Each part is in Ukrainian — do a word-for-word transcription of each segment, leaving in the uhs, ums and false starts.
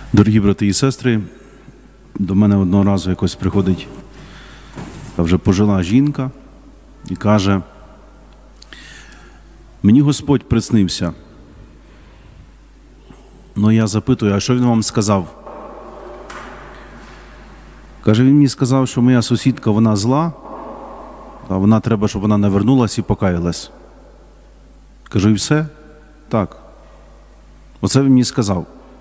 Дорогі брати і сестри, до мене одного разу якось приходить та вже пожила жінка і каже: мені Господь приснився. Ну я запитую, а що він вам сказав? Каже, він мені сказав, що моя сусідка, вона зла, а вона треба, щоб вона навернулась і покаялась. Кажу, і все? Так. Оце він мені сказав.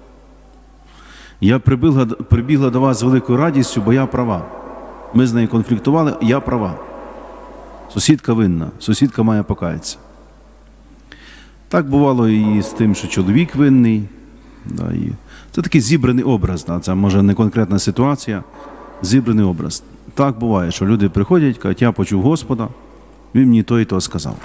Я прибігла, прибігла до вас з великою радістю, бо я права. Ми з нею конфліктували, я права. Сусідка винна, сусідка має покаятися. Так бувало і з тим, що чоловік винний. Да, і це такий зібраний образ, да, це може не конкретна ситуація, зібраний образ. Так буває, що люди приходять, кажуть, я почув Господа, він мені то і то сказав.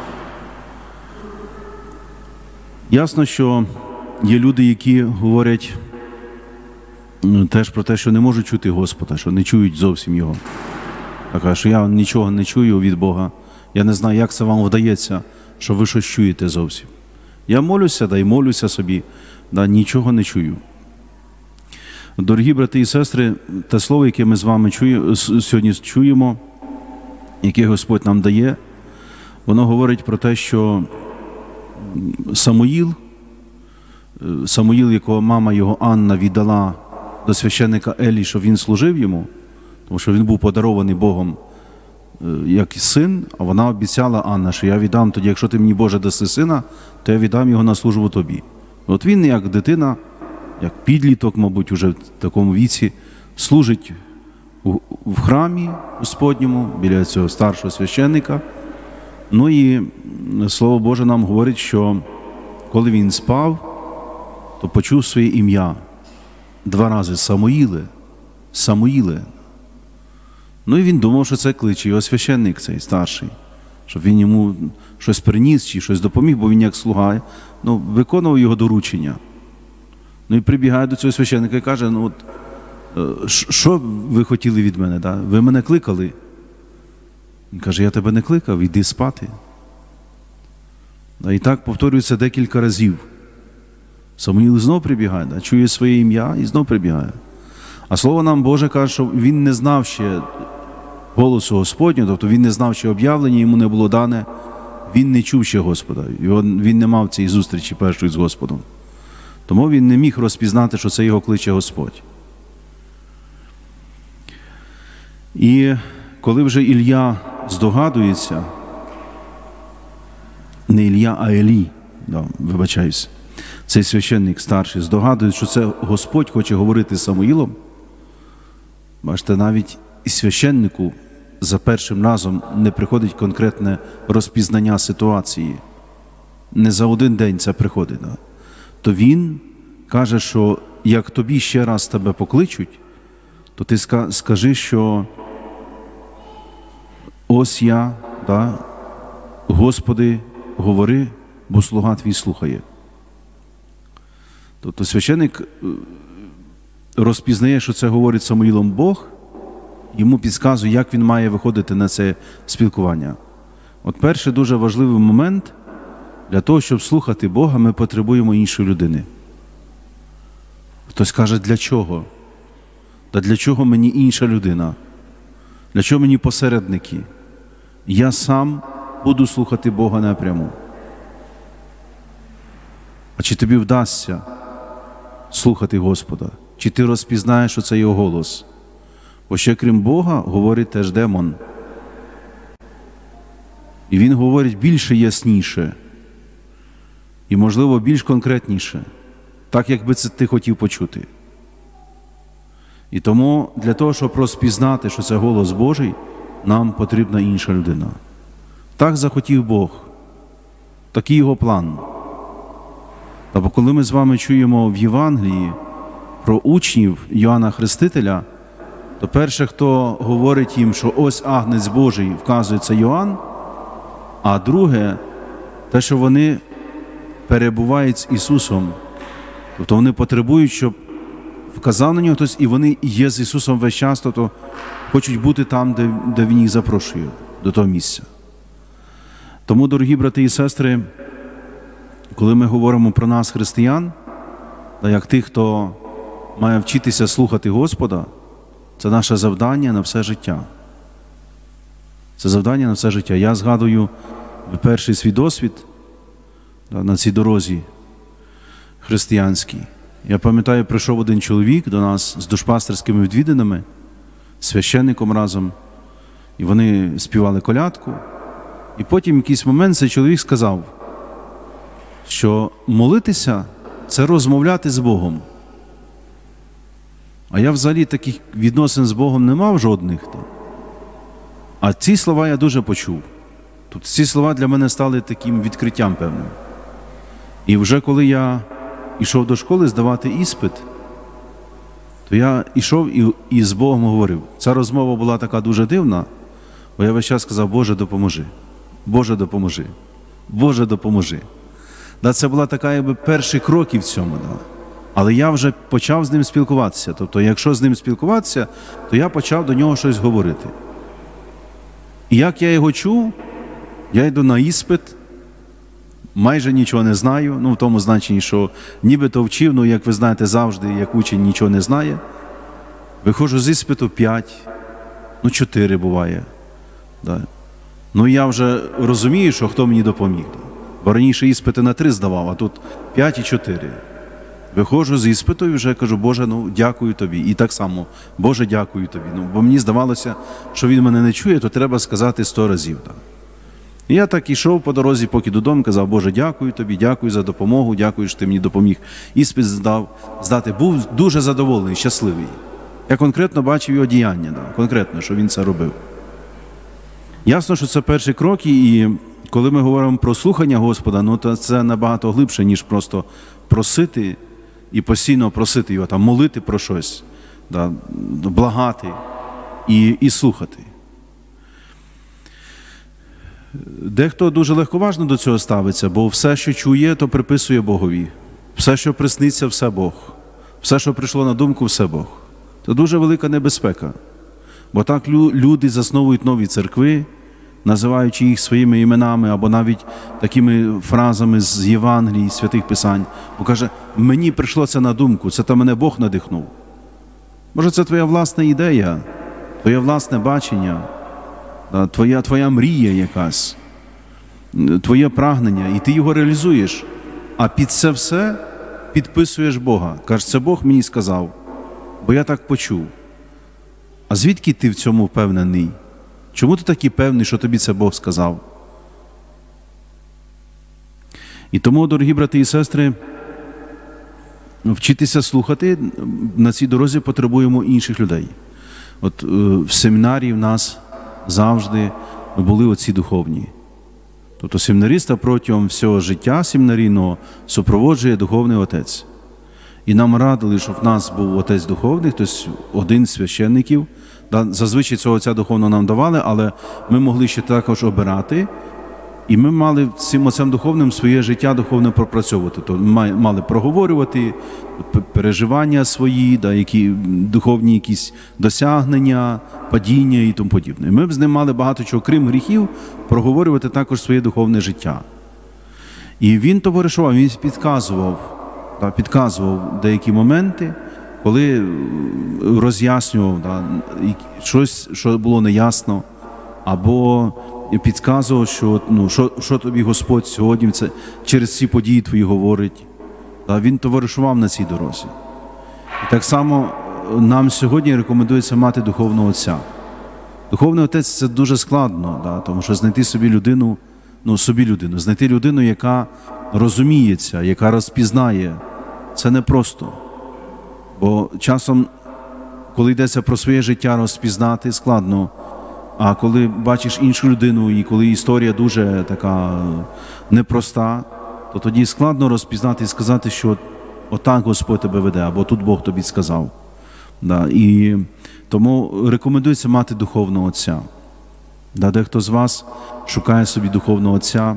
Ясно, що є люди, які говорять теж про те, що не можуть чути Господа, що не чують зовсім Його. Так, що я нічого не чую від Бога, я не знаю, як це вам вдається, що ви щось чуєте зовсім. Я молюся, да й молюся собі, да нічого не чую. Дорогі брати і сестри, те слово, яке ми з вами чуємо, сьогодні чуємо, яке Господь нам дає, воно говорить про те, що Самуїл, Самуїл, якого мама його Анна віддала до священника Елі, щоб він служив йому, тому що він був подарований Богом як син, а вона обіцяла Анна, що я віддам тоді, якщо ти мені, Боже, даси сина, то я віддам його на службу тобі. От він, як дитина, як підліток, мабуть, уже в такому віці, служить в храмі Господньому, біля цього старшого священника. Ну і Слово Боже нам говорить, що коли він спав, то почув своє ім'я два рази: Самуїле, Самуїле. Ну і він думав, що це кличе його священник цей старший, щоб він йому щось приніс чи щось допоміг, бо він як слуга, ну, виконував його доручення. Ну і прибігає до цього священника і каже, ну от, що ви хотіли від мене? Да? Ви мене кликали? Він каже, я тебе не кликав, іди спати. Да, і так повторюється декілька разів. Самуїл знов прибігає, да, чує своє ім'я і знов прибігає. А Слово нам Боже каже, що він не знав ще голосу Господнього, тобто він не знав, що об'явлення йому не було дане, він не чув ще Господа, він не мав цієї зустрічі першої з Господом. Тому він не міг розпізнати, що це його кличе Господь. І коли вже Ілля здогадується, не Ілля, а Елі, да, вибачаюсь, цей священник старший здогадується, що це Господь хоче говорити з Самуїлом, бачите, навіть і священнику за першим разом не приходить конкретне розпізнання ситуації. Не за один день це приходить. Да? То він каже, що як тобі ще раз тебе покличуть, то ти скажи, що ось я, да, Господи, говори, бо слуга твій слухає. Тобто священник розпізнає, що це говорить Самуїлом Бог, йому підказує, як він має виходити на це спілкування. От перший дуже важливий момент, для того, щоб слухати Бога, ми потребуємо іншої людини. Хтось каже, для чого? Та для чого мені інша людина? Для чого мені посередники? Я сам буду слухати Бога напряму. А чи тобі вдасться слухати Господа? Чи ти розпізнаєш, що це Його голос? Бо ще крім Бога говорить теж демон. І він говорить більше ясніше. І, можливо, більш конкретніше. Так, як би це ти хотів почути. І тому для того, щоб розпізнати, що це голос Божий, нам потрібна інша людина. Так захотів Бог. Такий Його план. Та бо коли ми з вами чуємо в Євангелії про учнів Йоанна Хрестителя, то перше, хто говорить їм, що ось Агнець Божий, вказує це Йоанн, а друге, те, що вони перебувають з Ісусом. Тобто вони потребують, щоб вказав на нього хтось, і вони є з Ісусом весь час, тобто хочуть бути там, де, де Він їх запрошує, до того місця. Тому, дорогі брати і сестри, коли ми говоримо про нас, християн, як тих, хто має вчитися слухати Господа, це наше завдання на все життя. Це завдання на все життя. Я згадую перший свій досвід на цій дорозі християнській. Я пам'ятаю, прийшов один чоловік до нас з душпастерськими відвідинами, священником разом, і вони співали колядку. І потім в якийсь момент цей чоловік сказав, що молитися – це розмовляти з Богом. А я взагалі таких відносин з Богом не мав жодних. А ці слова я дуже почув. Тобто ці слова для мене стали таким відкриттям певним. І вже коли я йшов до школи здавати іспит, то я йшов і, і з Богом говорив. Ця розмова була така дуже дивна, бо я весь час сказав: Боже, допоможи, Боже, допоможи, Боже, допоможи. Да, це була така, якби, перші кроки в цьому. Да. Але я вже почав з ним спілкуватися. Тобто, якщо з ним спілкуватися, то я почав до нього щось говорити. І як я його чув, я йду на іспит, майже нічого не знаю, ну в тому значенні, що нібито вчив, ну як ви знаєте, завжди, як учень нічого не знає. Виходжу з іспиту п'ять, ну чотири буває. Да. Ну я вже розумію, що хто мені допоміг. Бо раніше іспити на три здавав, а тут п'ять і чотири. Виходжу з іспиту і вже кажу: Боже, ну дякую тобі. І так само: Боже, дякую тобі. Ну, бо мені здавалося, що він мене не чує, то треба сказати сто разів. Так. І я так ішов по дорозі, поки додому, казав: Боже, дякую тобі, дякую за допомогу, дякую, що ти мені допоміг іспит здав, здати. Був дуже задоволений, щасливий. Я конкретно бачив його діяння, да, конкретно, що він це робив. Ясно, що це перші кроки, і коли ми говоримо про слухання Господа, ну то це набагато глибше, ніж просто просити і постійно просити його, там, молити про щось, да, благати і, і слухати. Дехто дуже легковажно до цього ставиться, бо все, що чує, то приписує Богові. Все, що присниться, все Бог. Все, що прийшло на думку, все Бог. Це дуже велика небезпека. Бо так люди засновують нові церкви, називаючи їх своїми іменами або навіть такими фразами з Євангелії, святих Писань. Бо каже: мені прийшло це на думку, це та мене Бог надихнув. Може, це твоя власна ідея, твоє власне бачення, твоя, твоя мрія якась, твоє прагнення, і ти його реалізуєш. А під це все підписуєш Бога. Кажеш: це Бог мені сказав, бо я так почув. А звідки ти в цьому впевнений? Чому ти такий певний, що тобі це Бог сказав? І тому, дорогі брати і сестри, вчитися слухати на цій дорозі потребуємо інших людей. От в семінарії в нас завжди були оці духовні. Тобто семінариста протягом всього життя семінарійного супроводжує духовний отець. І нам радили, щоб в нас був отець духовний, тобто один з священників. Зазвичай цього отця духовного нам давали, але ми могли ще також обирати. І ми мали з цим отцем духовним своє життя духовне пропрацьовувати. Тобто ми мали проговорювати переживання свої, да, які, духовні якісь досягнення, падіння і тому подібне. Ми б з ним мали багато чого, крім гріхів, проговорювати також своє духовне життя. І він товаришував, він підказував, да, підказував деякі моменти, коли роз'яснював, да, щось, що було неясно, або підказував, що, ну, що, що тобі Господь сьогодні це, через ці події твої говорить. Да, він товаришував на цій дорозі. І так само нам сьогодні рекомендується мати духовного отця. Духовний отець – це дуже складно, да, тому що знайти собі людину, ну, собі людину, знайти людину, яка розуміється, яка розпізнає, це непросто. Бо часом, коли йдеться про своє життя, розпізнати складно, а коли бачиш іншу людину, і коли історія дуже така непроста, то тоді складно розпізнати і сказати, що отак Господь тебе веде, або тут Бог тобі сказав. Да, і тому рекомендується мати духовного отця. Да, дехто з вас шукає собі духовного отця,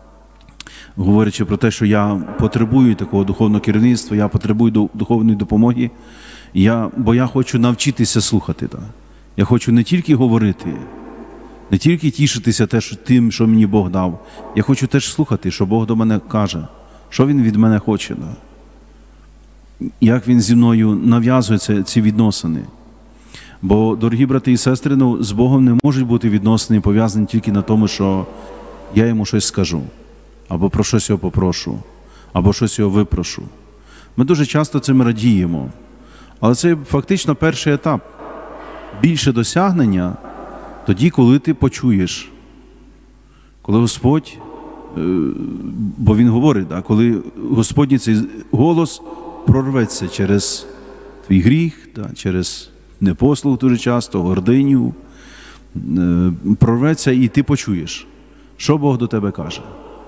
говорячи про те, що я потребую такого духовного керівництва, я потребую духовної допомоги, я, бо я хочу навчитися слухати. Да. Я хочу не тільки говорити, не тільки тішитися теж тим, що мені Бог дав. Я хочу теж слухати, що Бог до мене каже, що Він від мене хоче. Да. як він зі мною нав'язує ці відносини. Бо, дорогі брати і сестри, ну, з Богом не можуть бути відносини пов'язані тільки на тому, що я йому щось скажу, або про щось його попрошу, або щось його випрошу. Ми дуже часто цим радіємо. Але це фактично перший етап. Більше досягнення тоді, коли ти почуєш. Коли Господь, бо Він говорить, коли Господній цей голос прорветься через твій гріх, через непослух дуже часто, гординю, прорветься і ти почуєш, що Бог до тебе каже.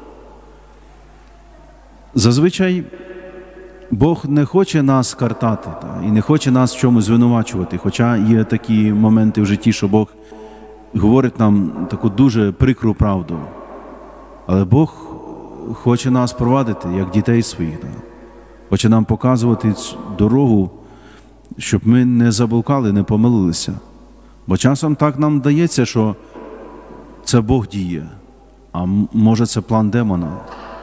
Зазвичай Бог не хоче нас картати та, і не хоче нас в чомусь звинувачувати, хоча є такі моменти в житті, що Бог говорить нам таку дуже прикру правду. Але Бог хоче нас провадити, як дітей своїх. Та. Хоче нам показувати дорогу, щоб ми не заблукали, не помилилися. Бо часом так нам здається, що це Бог діє, а може це план демона.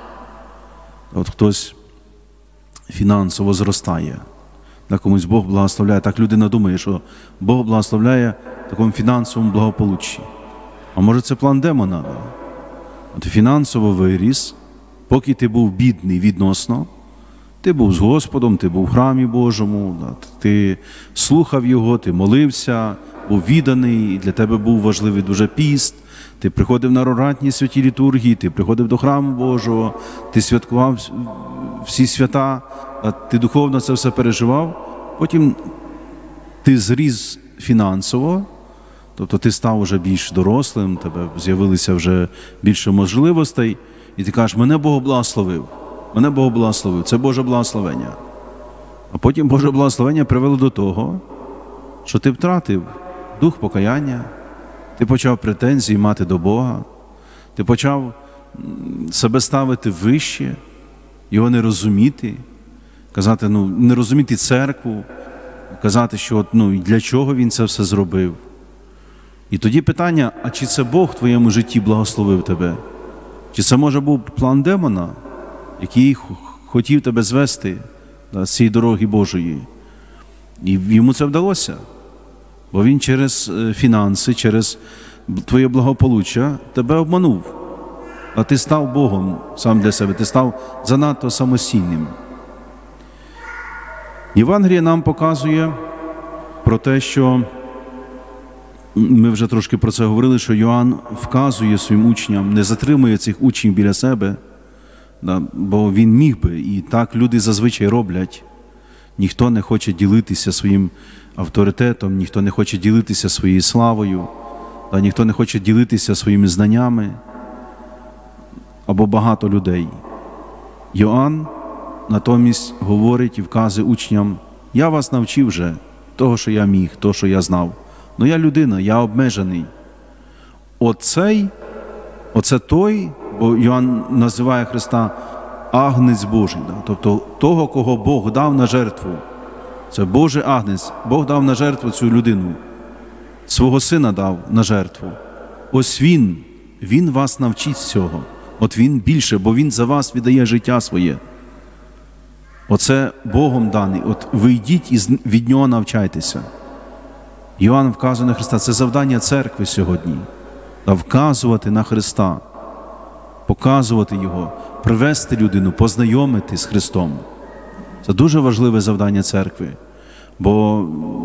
От хтось фінансово зростає, так комусь Бог благословляє. Так людина думає, що Бог благословляє в такому фінансовому благополуччі. А може це план демона? От фінансово виріс, поки ти був бідний відносно, ти був з Господом, ти був в храмі Божому, ти слухав Його, ти молився, був відданий, і для тебе був важливий дуже піст, ти приходив на роратні святі літургії, ти приходив до храму Божого, ти святкував всі свята, ти духовно це все переживав, потім ти зріс фінансово, тобто ти став вже більш дорослим, тебе з'явилися вже більше можливостей, і ти кажеш, мене Бог благословив, мене Бог благословив, це Боже благословення. А потім Боже благословення привело до того, що ти втратив дух покаяння, ти почав претензії мати до Бога, ти почав себе ставити вище, його не розуміти, казати, ну, не розуміти церкву, казати, що ну, для чого він це все зробив. І тоді питання, а чи це Бог в твоєму житті благословив тебе? Чи це може був план демона, який хотів тебе звести да, з цієї дороги Божої? І йому це вдалося. Бо він через фінанси, через твоє благополуччя тебе обманув. А ти став Богом сам для себе, ти став занадто самостійним. Євангеліє нам показує про те, що ми вже трошки про це говорили, що Йоанн вказує своїм учням, не затримує цих учнів біля себе, да, бо він міг би, і так люди зазвичай роблять. Ніхто не хоче ділитися своїм авторитетом, ніхто не хоче ділитися своєю славою, да, ніхто не хоче ділитися своїми знаннями, або багато людей. Йоанн натомість говорить і вказує учням, я вас навчив вже того, що я міг, того, що я знав. Ну я людина, я обмежений. Оцей, оце той, бо Йоанн називає Христа Агнець Божий, да? Тобто того, кого Бог дав на жертву. Це Божий Агнець. Бог дав на жертву цю людину. Свого Сина дав на жертву. Ось Він, Він вас навчить цього. От Він більше, бо Він за вас віддає життя своє. Оце Богом даний. От ви йдіть і від Нього навчайтеся. Йоанн вказує на Христа. Це завдання церкви сьогодні. Вказувати на Христа, показувати Його, привести людину, познайомити з Христом. Це дуже важливе завдання церкви. Бо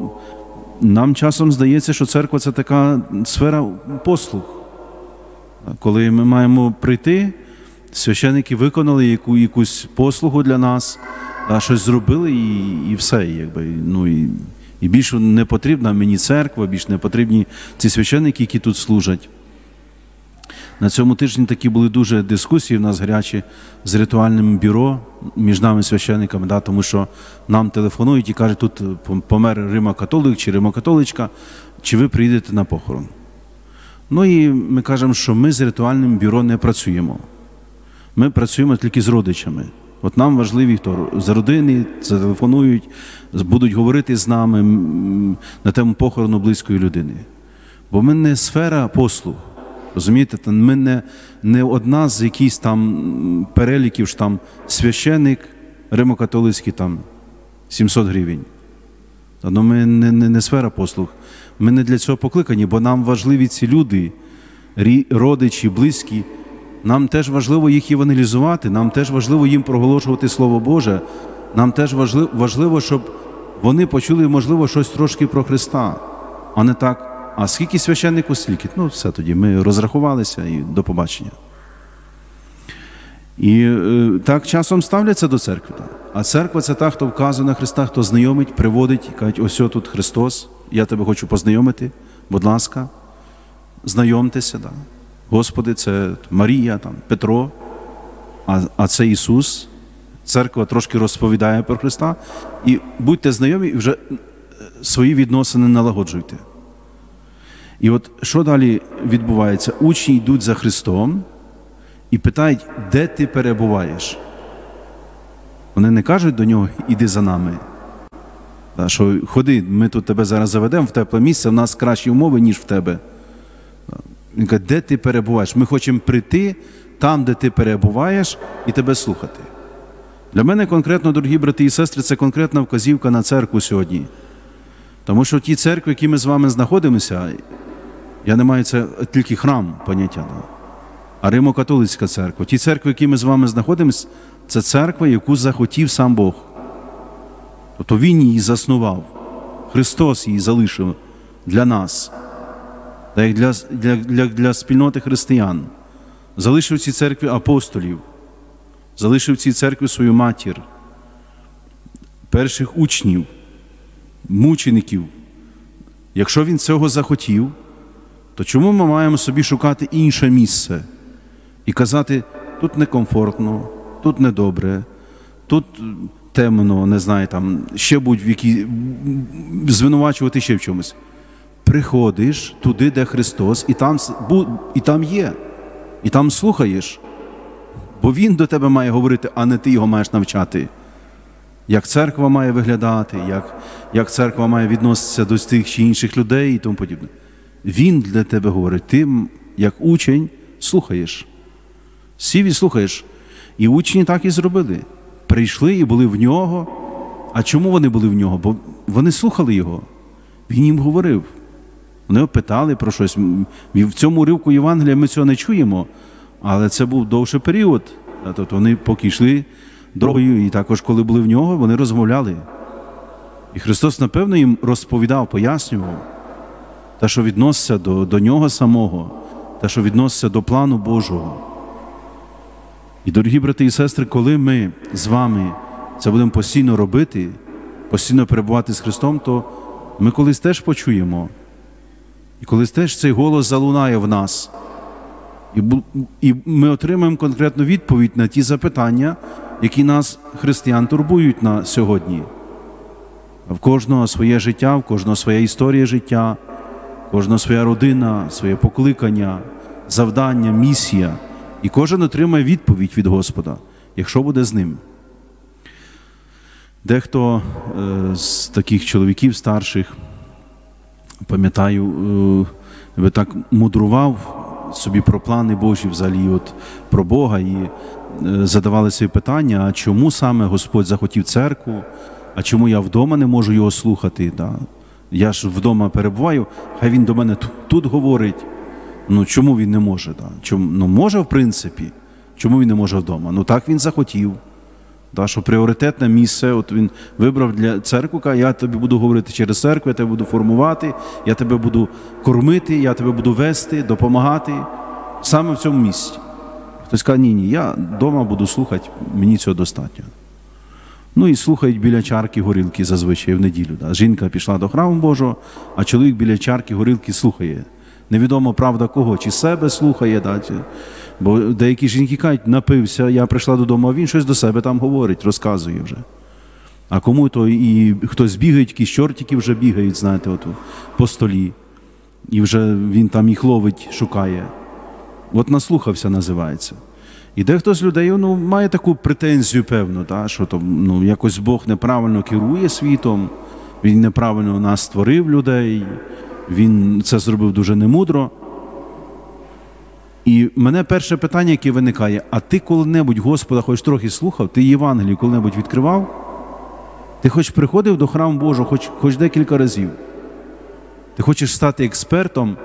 нам часом здається, що церква – це така сфера послуг. Коли ми маємо прийти, священники виконали яку, якусь послугу для нас, а щось зробили і, і все. Якби, ну, і, і більше не потрібна мені церква, більше не потрібні ці священники, які тут служать. На цьому тижні такі були дуже дискусії в нас гарячі з ритуальним бюро між нами священниками, да, тому що нам телефонують і кажуть, тут помер римо-католик чи римо-католичка, чи ви приїдете на похорон. Ну і ми кажемо, що ми з ритуальним бюро не працюємо. Ми працюємо тільки з родичами. От нам важливі, хто з родини зателефонують, будуть говорити з нами на тему похорону близької людини. Бо ми не сфера послуг. Розумієте, ми не, не одна з якихось там переліків, що там священник, римо-католицький там сімсот гривень. Ну, ми не, не, не сфера послуг. Ми не для цього покликані, бо нам важливі ці люди, родичі, близькі. Нам теж важливо їх евангелізувати, нам теж важливо їм проголошувати Слово Боже. Нам теж важливо, важливо, щоб вони почули, можливо, щось трошки про Христа, а не так. А скільки священнику, стільки? Ну, все тоді, ми розрахувалися і до побачення. І е, так часом ставляться до церкви. Так. А церква – це та, хто вказує на Христа, хто знайомить, приводить, і кажуть, ось тут Христос, я тебе хочу познайомити, будь ласка, знайомтеся. Так. Господи, це Марія, там, Петро, а, а це Ісус. Церква трошки розповідає про Христа. І будьте знайомі, і вже свої відносини налагоджуйте. І от що далі відбувається? Учні йдуть за Христом і питають, де ти перебуваєш? Вони не кажуть до нього, іди за нами. Що ходи, ми тут тебе зараз заведемо в тепле місце, в нас кращі умови, ніж в тебе. Він каже, де ти перебуваєш? Ми хочемо прийти там, де ти перебуваєш, і тебе слухати. Для мене конкретно, дорогі брати і сестри, це конкретна вказівка на церкву сьогодні. Тому що в тій церкві, в якій ми з вами знаходимося, я не маю це тільки храм поняття, а Римо-католицька церква. В тій церкві, в якій ми з вами знаходимося, це церква, яку захотів сам Бог. Тобто Він її заснував. Христос її залишив для нас, як для, для, для, для спільноти християн. Залишив в цій церкві апостолів, залишив в цій церкві свою матір, перших учнів, мучеників. Якщо Він цього захотів, то чому ми маємо собі шукати інше місце і казати, тут некомфортно, тут недобре, тут темно, не знаю, там, ще будь-які, звинувачувати ще в чомусь. Приходиш туди, де Христос, і там, і там є, і там слухаєш, бо Він до тебе має говорити, а не ти його маєш навчати. Як церква має виглядати, як, як церква має відноситися до тих чи інших людей і тому подібне. Він для тебе говорить, ти, як учень, слухаєш. Сів і слухаєш. І учні так і зробили. Прийшли і були в нього. А чому вони були в нього? Бо вони слухали його. Він їм говорив. Вони опитали про щось. В цьому уривку Євангелія ми цього не чуємо, але це був довший період. Тобто вони поки йшли дорогою, і також коли були в нього, вони розмовляли. І Христос, напевно, їм розповідав, пояснював те, що відноситься до, до нього самого, те, що відноситься до плану Божого. І, дорогі брати і сестри, коли ми з вами це будемо постійно робити, постійно перебувати з Христом, то ми колись теж почуємо. І колись теж цей голос залунає в нас. І, і ми отримаємо конкретну відповідь на ті запитання, які нас, християн, турбують на сьогодні. В кожного своє життя, в кожного своя історія життя, в кожного своя родина, своє покликання, завдання, місія. І кожен отримає відповідь від Господа, якщо буде з ним. Дехто е, з таких чоловіків старших, пам'ятаю, е, би так мудрував собі про плани Божі взагалі, от, про Бога, і е, задавали собі питання, а чому саме Господь захотів церкву, а чому я вдома не можу його слухати? Да? Я ж вдома перебуваю, хай він до мене тут, тут говорить. Ну, чому він не може? Да? Чому? Ну, може, в принципі. Чому він не може вдома? Ну, так він захотів. Да? Що пріоритетне місце, от він вибрав для церкви, каже, я тобі буду говорити через церкву, я тебе буду формувати, я тебе буду кормити, я тебе буду вести, допомагати. Саме в цьому місці. Хтось каже, ні, ні, я вдома буду слухати, мені цього достатньо. Ну і слухають біля чарки горілки зазвичай в неділю. Да? Жінка пішла до храму Божого, а чоловік біля чарки горілки слухає. Невідомо, правда, кого, чи себе слухає, да, чи... бо деякі жінки кажуть, напився, я прийшла додому, а він щось до себе там говорить, розказує вже. А кому то і хтось бігає, якісь чортики вже бігають, знаєте, от, по столі, і вже він там їх ловить, шукає. От наслухався, називається. І дехто з людей ну, має таку претензію, певно, та, що то, ну, якось Бог неправильно керує світом, Він неправильно нас створив людей, Він це зробив дуже немудро. І мене перше питання, яке виникає, а ти коли-небудь Господа хоч трохи слухав? Ти Євангелію коли-небудь відкривав? Ти хоч приходив до храму Божого, хоч, хоч декілька разів. Ти хочеш стати експертом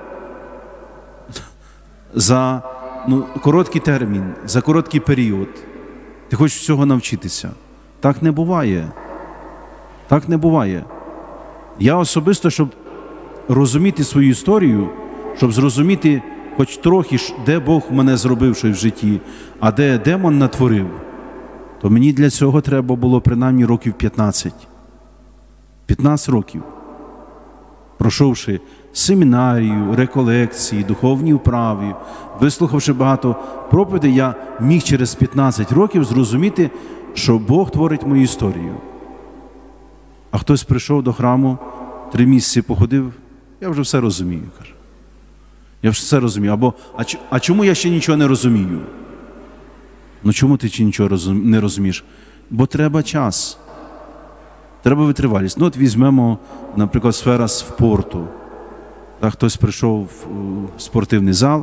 за ну, короткий термін, за короткий період. Ти хочеш всього навчитися. Так не буває. Так не буває. Я особисто, щоб розуміти свою історію, щоб зрозуміти хоч трохи, де Бог мене зробив щось в житті, а де демон натворив, то мені для цього треба було принаймні років п'ятнадцять. п'ятнадцять років. Пройшовши семінарію, реколекції, духовні вправи, вислухавши багато проповідей, я міг через п'ятнадцять років зрозуміти, що Бог творить мою історію. А хтось прийшов до храму, три місяці походив, я вже все розумію, каже. Я вже все розумію. Або, а, а чому я ще нічого не розумію? Ну чому ти ще нічого розум, не розумієш? Бо треба час. Треба витривалість. Ну от візьмемо, наприклад, сфера спорту. Так, хтось прийшов в спортивний зал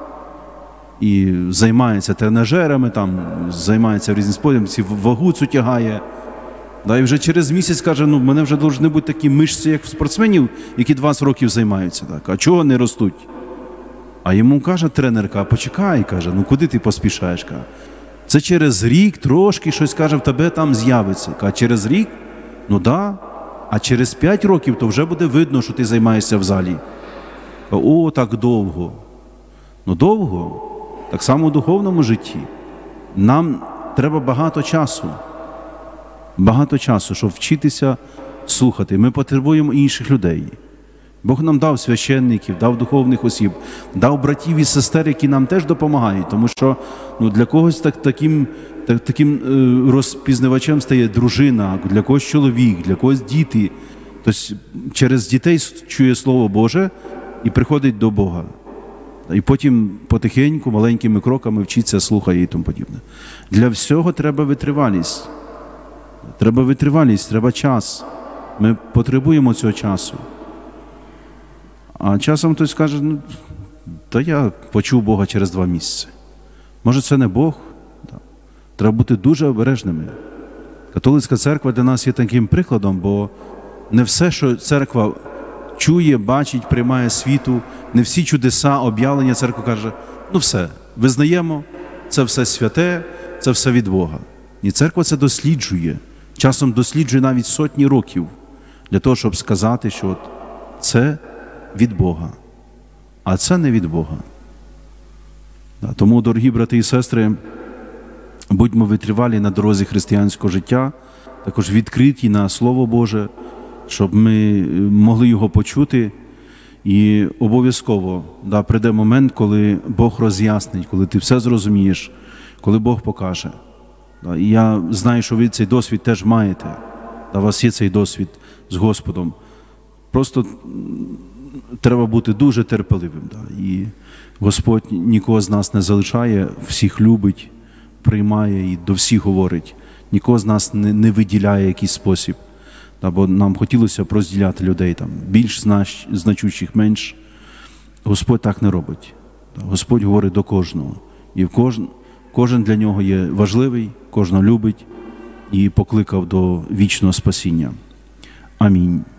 і займається тренажерами, там, займається в різних спортах, вагу цю тягає. Да, і вже через місяць каже, ну в мене вже повинні бути такі мишці, як в спортсменів, які двадцять років займаються. Так. А чого не ростуть? А йому каже тренерка, почекай, каже, ну куди ти поспішаєш? Каже, це через рік трошки щось, каже, в тебе там з'явиться. А через рік? Ну да, а через п'ять років то вже буде видно, що ти займаєшся в залі. О, так довго. Ну довго. Так само у духовному житті. Нам треба багато часу. Багато часу, щоб вчитися слухати. Ми потребуємо інших людей. Бог нам дав священників, дав духовних осіб, дав братів і сестер, які нам теж допомагають. Тому що ну, для когось так, таким, так, таким е, розпізнавачем стає дружина, для когось чоловік, для когось діти. Тобто через дітей чує Слово Боже і приходить до Бога. І потім потихеньку, маленькими кроками вчиться, слухає і тому подібне. Для всього треба витривалість. Треба витривалість, треба час. Ми потребуємо цього часу. А часом хтось каже, ну, та я почув Бога через два місяці. Може, це не Бог? Треба бути дуже обережними. Католицька церква для нас є таким прикладом, бо не все, що церква чує, бачить, приймає світу, не всі чудеса, об'явлення, церква каже, ну все, визнаємо, це все святе, це все від Бога. І церква це досліджує. Часом досліджує навіть сотні років для того, щоб сказати, що от це від Бога, а це не від Бога. Тому, дорогі брати і сестри, будьмо витривалі на дорозі християнського життя, також відкриті на Слово Боже, щоб ми могли його почути. І обов'язково да, прийде момент, коли Бог роз'яснить, коли ти все зрозумієш, коли Бог покаже. Да, і я знаю, що ви цей досвід теж маєте. Да, у вас є цей досвід з Господом. Просто треба бути дуже терпеливим. Да, і Господь нікого з нас не залишає, всіх любить, приймає і до всіх говорить. Нікого з нас не, не виділяє якийсь спосіб. Да, бо нам хотілося б розділяти людей, там, більш знач, значущих, менш. Господь так не робить. Да, Господь говорить до кожного. І кожен, кожен для нього є важливий, кожного любить і покликав до вічного спасіння. Амінь.